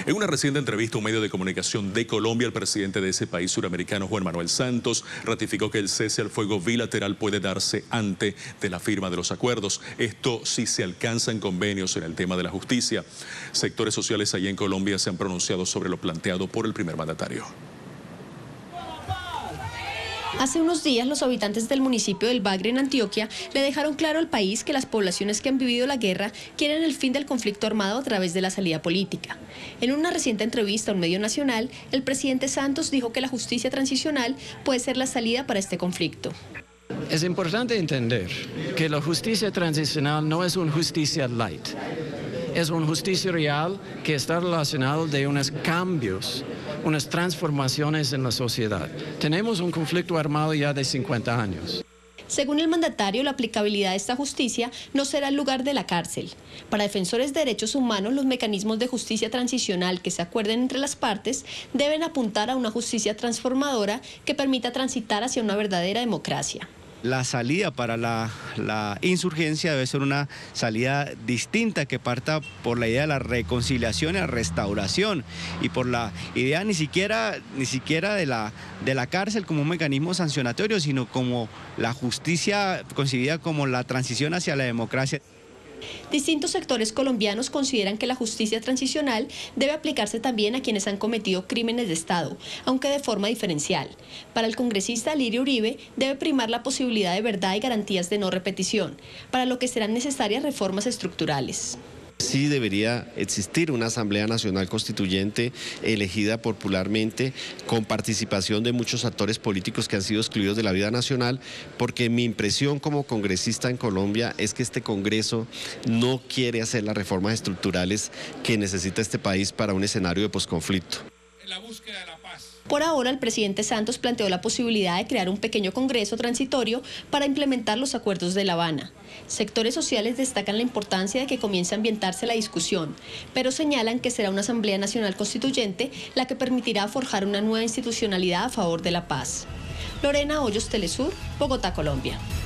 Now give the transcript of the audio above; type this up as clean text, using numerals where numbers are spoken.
En una reciente entrevista a un medio de comunicación de Colombia, el presidente de ese país suramericano, Juan Manuel Santos, ratificó que el cese al fuego bilateral puede darse antes de la firma de los acuerdos. Esto si se alcanzan convenios en el tema de la justicia. Sectores sociales allá en Colombia se han pronunciado sobre lo planteado por el primer mandatario. Hace unos días, los habitantes del municipio del Bagre, en Antioquia, le dejaron claro al país que las poblaciones que han vivido la guerra quieren el fin del conflicto armado a través de la salida política. En una reciente entrevista a un medio nacional, el presidente Santos dijo que la justicia transicional puede ser la salida para este conflicto. Es importante entender que la justicia transicional no es una justicia light. Es una justicia real que está relacionada de unos cambios, unas transformaciones en la sociedad. Tenemos un conflicto armado ya de 50 años. Según el mandatario, la aplicabilidad de esta justicia no será el lugar de la cárcel. Para defensores de derechos humanos, los mecanismos de justicia transicional que se acuerden entre las partes deben apuntar a una justicia transformadora que permita transitar hacia una verdadera democracia. La salida para la insurgencia debe ser una salida distinta que parta por la idea de la reconciliación y la restauración y por la idea ni siquiera de la cárcel como un mecanismo sancionatorio, sino como la justicia concebida como la transición hacia la democracia. Distintos sectores colombianos consideran que la justicia transicional debe aplicarse también a quienes han cometido crímenes de Estado, aunque de forma diferencial. Para el congresista Lirio Uribe, debe primar la posibilidad de verdad y garantías de no repetición, para lo que serán necesarias reformas estructurales. Sí debería existir una Asamblea Nacional Constituyente elegida popularmente con participación de muchos actores políticos que han sido excluidos de la vida nacional, porque mi impresión como congresista en Colombia es que este Congreso no quiere hacer las reformas estructurales que necesita este país para un escenario de posconflicto. Por ahora, el presidente Santos planteó la posibilidad de crear un pequeño congreso transitorio para implementar los acuerdos de La Habana. Sectores sociales destacan la importancia de que comience a ambientarse la discusión, pero señalan que será una Asamblea Nacional Constituyente la que permitirá forjar una nueva institucionalidad a favor de la paz. Lorena Hoyos, Telesur, Bogotá, Colombia.